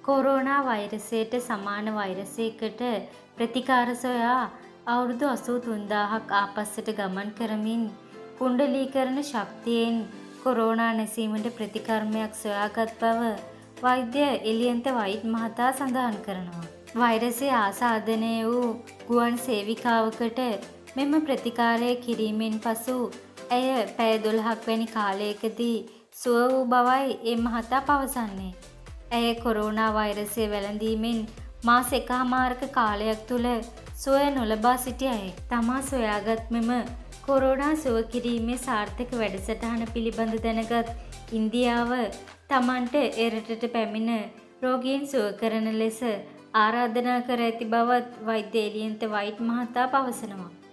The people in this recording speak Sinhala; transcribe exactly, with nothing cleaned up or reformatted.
කොරෝනා වෛරසයට සමාන වෛරසයකට ප්‍රතිකාර සොයා අවුරුදු අසූ තුන්දාහක් ආපස්සට ගමන් කරමින් කුණ්ඩලීකරණ ශක්තියෙන් කොරෝනා නැසීමට ප්‍රතිකර්මයක් සොයාගත් බව වෛද්‍ය එලියන්ත වයිට් මහතා සඳහන් කරනවා. වෛරසය ආසාදනය වූ ගුවන් සේවිකාවකට මෙම ප්‍රතිකාරය කිරීමෙන් පසු ඇය පැය දොළහක් වැනි කාලයකදී සුව වූ බවයි ඒ මහතා පවසන්නේ. ඇය කොරෝනා වෛරසය වැළඳීමෙන් මාස එකහමාරක කාලයක් තුළ සුවය නොලබා සිටි අය තමා සොයාගත් මෙම කොරෝනා සුව කිරීමේ සාර්ථක වැඩසටහන පිළිබඳ දැනගත් ඉන්දියාව තමන්ට එරටට පැමිණ රෝගීන් සුව කරන ලෙස ආරාධනා කර ඇති බවත් වෛද්‍ය එලියන්ත වයිට් මහතා පවසනවා.